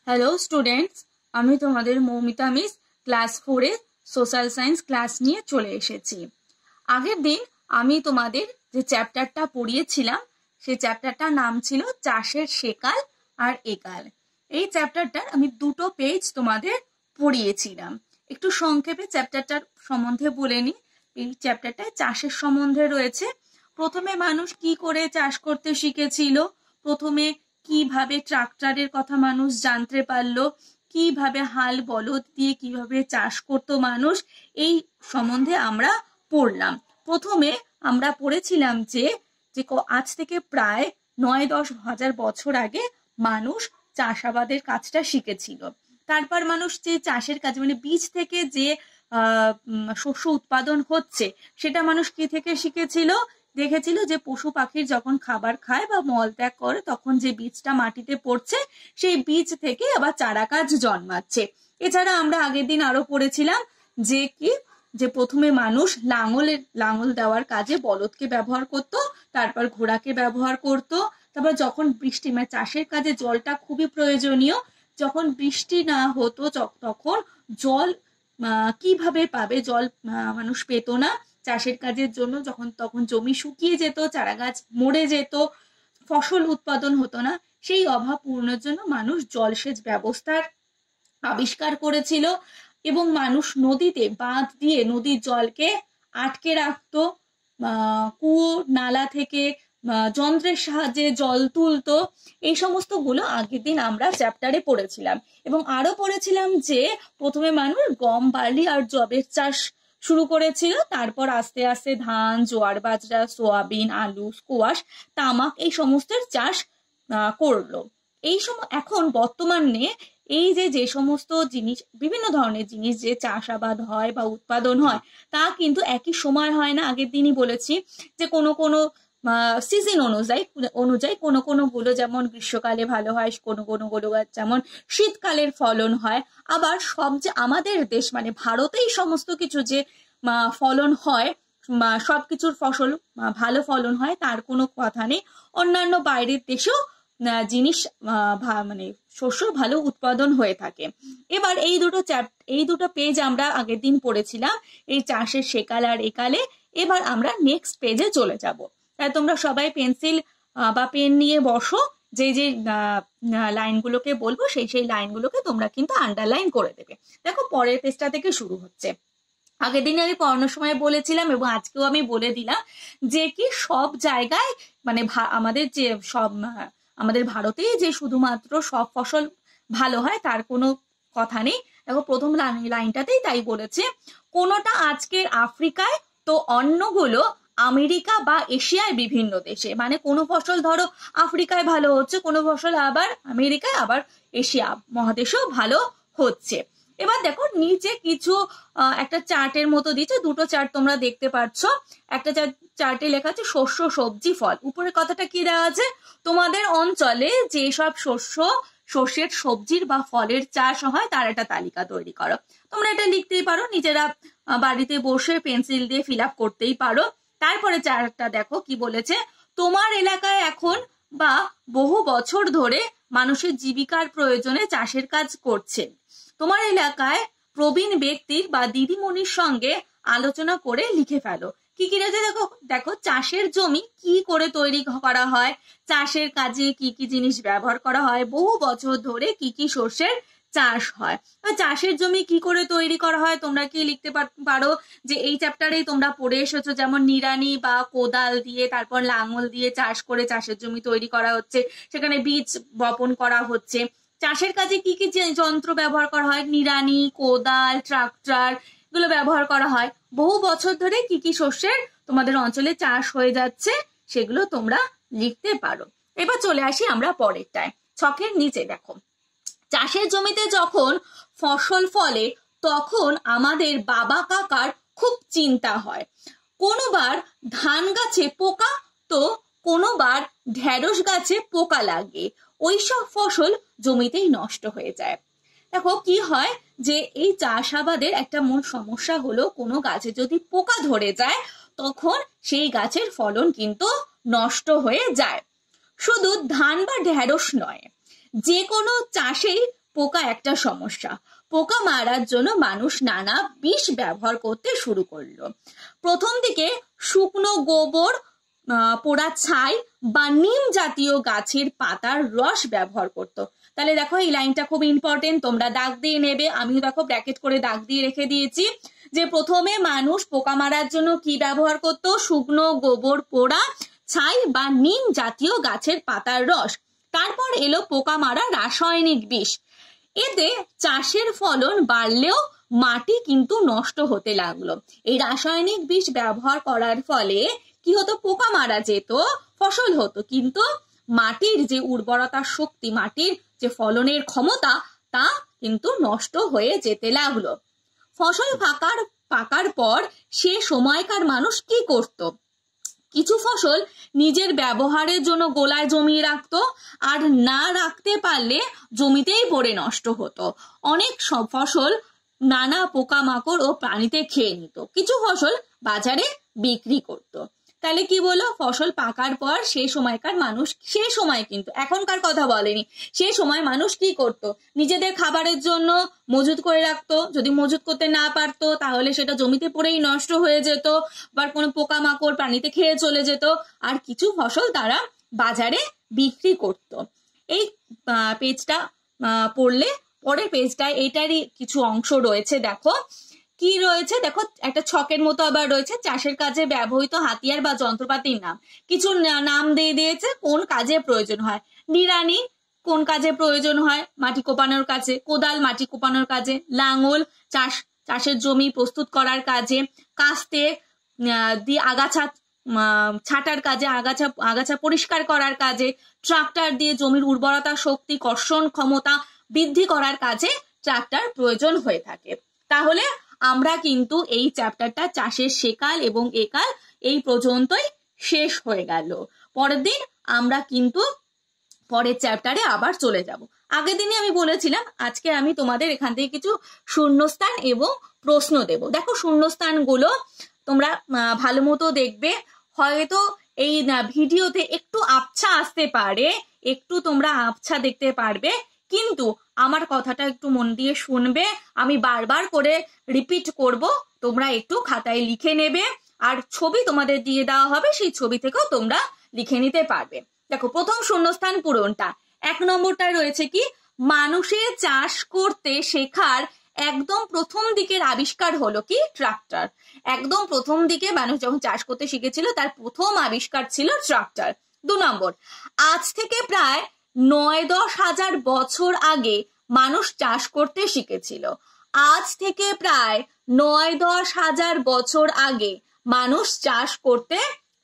Hello students, আমি তোমাদের Moumita miss class 4 এর সোশ্যাল সায়েন্স ক্লাস নিয়ে চলে এসেছি। আগের দিন আমি তোমাদের যে চ্যাপ্টারটা পড়িয়েছিলাম সেই চ্যাপ্টারটার নাম ছিল চাষের সেকাল আর একাল। এই চ্যাপ্টারটার আমি দুটো পেজ তোমাদের পড়িয়েছিলাম। একটু সংক্ষেপে চ্যাপ্টারটার সম্বন্ধে বলে নিই। এই চ্যাপ্টারটায় চাষের সম্বন্ধে রয়েছে। প্রথমে মানুষ কি করে চাষ করতে শিখেছিল, প্রথমে কিভাবে ট্রাক্টরের কথা মানুষ জানতে পারলো, কিভাবে হাল বলদ দিয়ে কিভাবে চাষ করতো মানুষ, এই সম্বন্ধে আমরা পড়লাম। প্রথমে আমরা পড়েছিলাম যে আজ থেকে প্রায় 9-10 হাজার বছর আগে মানুষ চাষাবাদের কাজটা শিখেছিল। তারপর মানুষ যে চাষের কাজ মানে বীজ থেকে যে শস্য উৎপাদন হচ্ছে সেটা মানুষ কি থেকে শিখেছিল, দেখেছিল যে পশু পাখির যখন খাবার খায় বা মল ত্যাগ করে তখন যে বীজটা মাটিতে পড়ছে সেই বীজ থেকে আবার চারা গাছ জন্মাচ্ছে। এছাড়া আমরা আগের দিন আরো পড়েছিলাম যে প্রথমে মানুষ লাঙল দেওয়ার কাজে বলদকে ব্যবহার করত, তারপর ঘোড়াকে ব্যবহার করত। তারপর যখন বৃষ্টি মানে চাষের কাজে জলটা খুবই প্রয়োজনীয়, যখন বৃষ্টি না হতো তখন জল কিভাবে পাবে, জল মানুষ পেত না চাষের কাজের জন্য। তখন জমি শুকিয়ে যেত, চারা গাছ মরে যেত, ফসল উৎপাদন হতো না। সেই অভাব পূরণের জন্য মানুষ জলসেচ ব্যবস্থার আবিষ্কার করেছিল এবং মানুষ নদীতে বাঁধ দিয়ে নদীর জলকে আটকে রাখতো, কুয়ো নালা থেকে যন্ত্রের সাহায্যে জল তুলতো। এই সমস্ত গুলো আগের দিন আমরা চ্যাপ্টারে পড়েছিলাম। এবং আরো পড়েছিলাম যে প্রথমে মানুষ গম, বার্লি আর যবের চাষ শুরু করেছিল, তারপর আস্তে আস্তে ধান, জোয়ার বাজরা, সোয়াবিন, আলু, স্কোয়াশ, তামাক এই সমস্তের চাষ করলো। এই সময় এখন বর্তমানে এই যে সমস্ত জিনিস, বিভিন্ন ধরনের জিনিস যে চাষাবাদ হয় বা উৎপাদন হয় তা কিন্তু একই সময় হয় না। আগের দিনই বলেছি যে কোনো সিজন অনুযায়ী কোনো গুলো যেমন গ্রীষ্মকালে ভালো হয়, কোনো গুলো যেমন শীতকালের ফলন হয়। আবার আমাদের দেশ মানে ভারতেই সমস্ত কিছু যে ফলন হয়, সবকিছুর ফসল ভালো ফলন হয় তার কোনো কথা নেই। অন্যান্য বাইরের দেশেও জিনিস মানে শস্য ভালো উৎপাদন হয়ে থাকে। এবার এই দুটো পেজ আমরা আগের দিন পড়েছিলাম, এই চাষের সেকাল আর একালে। এবার আমরা নেক্সট পেজে চলে যাব। তাই তোমরা সবাই পেন্সিল বা পেন নিয়ে বসো। যে লাইনগুলোকে বলবো সেই লাইনগুলোকে তোমরা কিন্তু আন্ডারলাইন করে দেবে। দেখো পরের পেজটা থেকে শুরু হচ্ছে। আগের দিন আমি পড়ানোর সময় বলেছিলাম এবং আজকেও আমি বলে দিলাম যে কি সব জায়গায় মানে আমাদের ভারতেই যে শুধুমাত্র সব ফসল ভালো হয় তার কোনো কথা নেই। দেখো প্রথম লাইনটাতেই তাই বলেছে, কোনোটা আজকের আফ্রিকায় তো অন্যগুলো আমেরিকা বা এশিয়ায় বিভিন্ন দেশে। মানে কোনো ফসল ধরো আফ্রিকায় ভালো হচ্ছে, কোনো ফসল আবার আমেরিকায় আবার এশিয়া মহাদেশেও ভালো হচ্ছে। এবার দেখো নিচে কিছু একটা চার্টের মতো দিচ্ছে, দুটো চার্ট তোমরা দেখতে পাচ্ছ। একটা চার্টে লেখা আছে শস্য, সবজি, ফল। উপরের কথাটা কি দেওয়া আছে, তোমাদের অঞ্চলে যেসব শস্যের, সবজির বা ফলের চাষ হয় তার একটা তালিকা তৈরি করো। তোমরা এটা লিখতেই পারো, নিজেরা বাড়িতে বসে পেন্সিল দিয়ে ফিল আপ করতেই পারো। তারপরে চার্টটা দেখো কি বলেছে, তোমার এলাকায় এখন বা বহু বছর ধরে মানুষের জীবিকার প্রয়োজনে চাষের কাজ করছে। তোমার এলাকায় প্রবীণ ব্যক্তির বা দিদিমণির সঙ্গে আলোচনা করে লিখে ফেলো। কি কি রয়েছে দেখো চাষের জমি কি করে তৈরি করা হয়, চাষের কাজে কি কি জিনিস ব্যবহার করা হয়, বহু বছর ধরে কি কি শস্যের চাষ হয়। চাষের জমি কি করে তৈরি করা হয় তোমরা কি লিখতে পারো যে এই চ্যাপ্টারেই তোমরা পড়ে এসেছো, যেমন নিড়ানি বা কোদাল দিয়ে তারপর লাঙল দিয়ে চাষ করে চাষের জমি তৈরি করা হচ্ছে, সেখানে বীজ বপন করা হচ্ছে। চাষের কাজে কি কি যন্ত্র ব্যবহার করা হয়, নিড়ানি, কোদাল, ট্রাক্টর, এগুলো ব্যবহার করা হয়। বহু বছর ধরে কি কি শস্যের তোমাদের অঞ্চলে চাষ হয়ে যাচ্ছে সেগুলো তোমরা লিখতে পারো। এবার চলে আসি আমরা পরেরটায়। ছকের নিচে দেখো, চাষের জমিতে যখন ফসল ফলে তখন আমাদের বাবা কাকার খুব চিন্তা হয়। কোনোবার ধান গাছে পোকা তো কোনোবার ঢেঁড়স গাছে পোকা লাগে, ওইসব ফসল জমিতেই নষ্ট হয়ে যায়। দেখো কি হয় যে এই চাষাবাদের একটা মূল সমস্যা হলো কোনো গাছে যদি পোকা ধরে যায় তখন সেই গাছের ফলন কিন্তু নষ্ট হয়ে যায়। শুধু ধান বা ঢেঁড়স নয়, যে কোনো চাষেই পোকা একটা সমস্যা। পোকা মারার জন্য মানুষ নানা বিষ ব্যবহার করতে শুরু করলো। প্রথম দিকে শুকনো গোবর, পোড়া ছাই বা নিম জাতীয় গাছের পাতার রস ব্যবহার করত। তাহলে দেখো এই লাইনটা খুব ইম্পর্টেন্ট, তোমরা দাগ দিয়ে নেবে। আমিও দেখো ব্র্যাকেট করে দাগ দিয়ে রেখে দিয়েছি যে প্রথমে মানুষ পোকা মারার জন্য কি ব্যবহার করত? শুকনো গোবর, পোড়া ছাই বা নিম জাতীয় গাছের পাতার রস। তারপর এলো পোকা মারা রাসায়নিক বিষ। এতে চাষের ফলন বাড়লেও মাটি কিন্তু নষ্ট হতে লাগলো। এই রাসায়নিক বিষ ব্যবহার করার ফলে কি হতো? পোকা মারা যেত, ফসল হতো, কিন্তু মাটির যে উর্বরতা শক্তি, মাটির যে ফলনের ক্ষমতা, তা কিন্তু নষ্ট হয়ে যেতে লাগলো। ফসল পাকার পর সে সময়কার মানুষ কি করত? কিছু ফসল নিজের ব্যবহারের জন্য গোলায় জমিয়ে রাখতো, আর না রাখতে পারলে জমিতেই পড়ে নষ্ট হতো। অনেক সব ফসল নানা পোকামাকড় ও প্রাণীতে খেয়ে নিত। কিছু ফসল বাজারে বিক্রি করত। তাহলে কি বলো? ফসল পাকার পর সে সময়কার মানুষ, সে সময় কিন্তু এখনকার কথা বলেনি, সে সময় মানুষ কি করত? নিজেদের খাবারের জন্য মজুত করে রাখতো। যদি মজুত করতে না পারতো তাহলে সেটা জমিতে পড়েই নষ্ট হয়ে যেত, বা কোনো পোকামাকড় প্রাণীতে খেয়ে চলে যেত। আর কিছু ফসল তারা বাজারে বিক্রি করত। এই পেজটা পড়লে পরের পেজটায় এটারই কিছু অংশ রয়েছে। দেখো কি রয়েছে, দেখো একটা ছকের মতো আবার রয়েছে চাষের কাজে ব্যবহৃত হাতিয়ার বা যন্ত্রপাতির নাম। কিছু নাম দিয়ে দিয়েছে কোন কাজে প্রয়োজন হয়। নিড়ানি কোন কাজে প্রয়োজন হয়? মাটি কোপানোর কাজে। কোদাল মাটি কোপানোর কাজে। লাঙল চাষের জমি প্রস্তুত করার কাজে। কাস্তে দিয়ে আগাছা ছাটার কাজে, আগাছা পরিষ্কার করার কাজে। ট্রাক্টর দিয়ে জমির উর্বরতা শক্তি, কর্ষণ ক্ষমতা বৃদ্ধি করার কাজে ট্রাক্টর প্রয়োজন হয়ে থাকে। তাহলে আমরা কিন্তু এই চ্যাপ্টারটা চাষের সেকাল এবং একাল এই পর্যন্তই শেষ হয়ে গেল। পরের দিন আমরা কিন্তু পরের চ্যাপ্টারে আবার চলে যাব। আগের দিনে আমি বলেছিলাম আজকে আমি তোমাদের এখান থেকে কিছু শূন্যস্থান এবং প্রশ্ন দেব। দেখো শূন্যস্থানগুলো তোমরা ভালো মতো দেখবে। হয়তো এই ভিডিওতে একটু আবছা আসতে পারে, একটু তোমরা আবছা দেখতে পারবে, কিন্তু আমার কথাটা একটু মন দিয়ে শুনবে। আমি বারবার করে রিপিট করব, তোমরা একটু খাতায় লিখে নেবে। আর ছবি তোমাদের দিয়ে দেওয়া হবে, সেই ছবি থেকেও তোমরা লিখে নিতে পারবে। দেখো প্রথম শূন্যস্থান পূরণটা 1 নম্বরটা রয়েছে কি? মানুষের চাষ করতে শেখার একদম প্রথম দিকের আবিষ্কার হলো কি? ট্রাক্টর। একদম প্রথম দিকে মানুষ যখন চাষ করতে শিখেছিল তার প্রথম আবিষ্কার ছিল ট্রাক্টর। 2 নম্বর, আজ থেকে প্রায় 9-10 হাজার বছর আগে মানুষ চাষ করতে শিখেছিল। আজ থেকে প্রায় 9-10 হাজার বছর আগে মানুষ চাষ করতে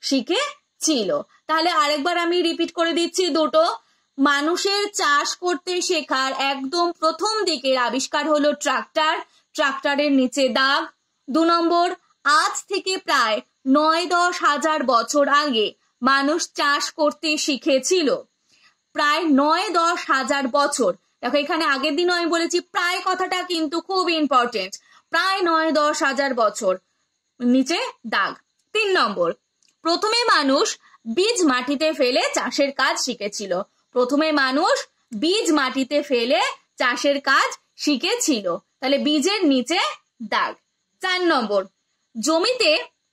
শিখেছিল। তাহলে আরেকবার আমি রিপিট করে দিচ্ছি দুটো। মানুষের চাষ করতে শেখার একদম প্রথম দিকের আবিষ্কার হলো ট্রাক্টর, ট্রাক্টরের নিচে দাগ। 2 নম্বর, আজ থেকে প্রায় 9-10 হাজার বছর আগে মানুষ চাষ করতে শিখেছিল। প্রায় 9-10 হাজার বছর। দেখো এখানে আগের দিনও আমি বলেছি প্রায় কথাটা কিন্তু খুব ইম্পর্টেন্ট। প্রায় 9-10 হাজার বছর, নিচে দাগ। 3 নম্বর, প্রথমে মানুষ বীজ মাটিতে ফেলে চাষের কাজ শিখেছিল। প্রথমে মানুষ বীজ মাটিতে ফেলে চাষের কাজ শিখেছিল। তাহলে বীজের নিচে দাগ। 4 নম্বর, জমিতে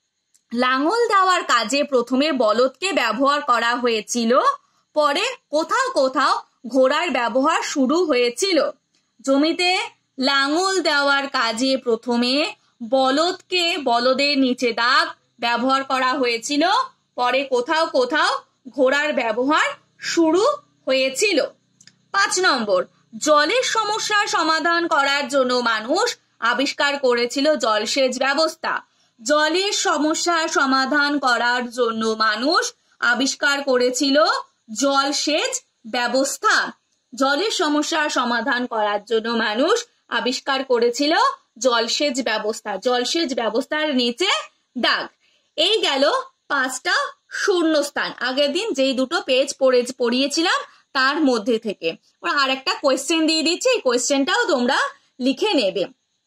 লাঙল দেওয়ার কাজে প্রথমে বলদকে ব্যবহার করা হয়েছিল, পরে কোথাও কোথাও ঘোড়ার ব্যবহার শুরু হয়েছিল। জমিতে লাঙল দেওয়ার কাজে প্রথমে বলদকে, বলদের নিচে দাগ, ব্যবহার করা হয়েছিল, পরে কোথাও কোথাও ঘোড়ার ব্যবহার শুরু হয়েছিল। 5 নম্বর, জলের সমস্যার সমাধান করার জন্য মানুষ আবিষ্কার করেছিল জলসেচ ব্যবস্থা। জলের সমস্যার সমাধান করার জন্য মানুষ আবিষ্কার করেছিল জলসেচ ব্যবস্থা। জলের সমস্যার সমাধান করার জন্য মানুষ আবিষ্কার করেছিল জলসেচ ব্যবস্থা। জলসেচ ব্যবস্থার নিচে দাগ। এই গেল 5টা শূন্যস্থান। আগের দিন যেই দুটো পেজ পড়িয়েছিলাম তার মধ্যে থেকে। আর একটা কোয়েশ্চেন দিয়ে দিচ্ছি, এই কোয়েশ্চেনটাও তোমরা লিখে নেবে।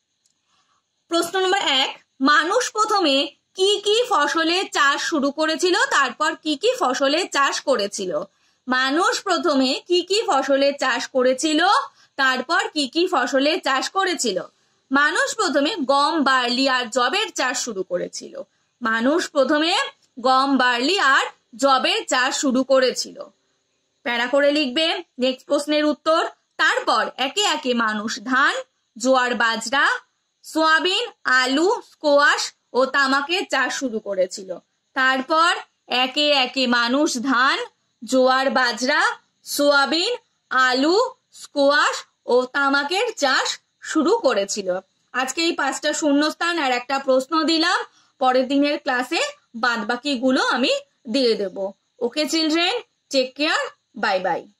প্রশ্ন নম্বর 1, মানুষ প্রথমে কি কি ফসলের চাষ শুরু করেছিল, তারপর কি কি ফসলের চাষ করেছিল? মানুষ প্রথমে কি কি ফসলের চাষ করেছিল, তারপর কি কি ফসলের চাষ করেছিল? মানুষ প্রথমে গম, বার্লি আর যবের চাষ শুরু করেছিল। মানুষ প্রথমে গম, বার্লি আর যবের চাষ শুরু করেছিল। প্যারা করে লিখবে নেক্সট প্রশ্নের উত্তর। তারপর একে একে মানুষ ধান, জোয়ার, বাজরা, সোয়াবিন, আলু, স্কোয়াশ ও তামাকের চাষ শুরু করেছিল। তারপর একে একে মানুষ ধান, জোয়ার, বাজরা, সোয়াবিন, আলু, স্কোয়াশ ও তামাকের চাষ শুরু করেছিল। আজকে এই 5টা শূন্যস্থান আর একটা প্রশ্ন দিলাম। পরের দিনের ক্লাসে বাদবাকিগুলো আমি দিয়ে দেব। Okay children, take care, bye by.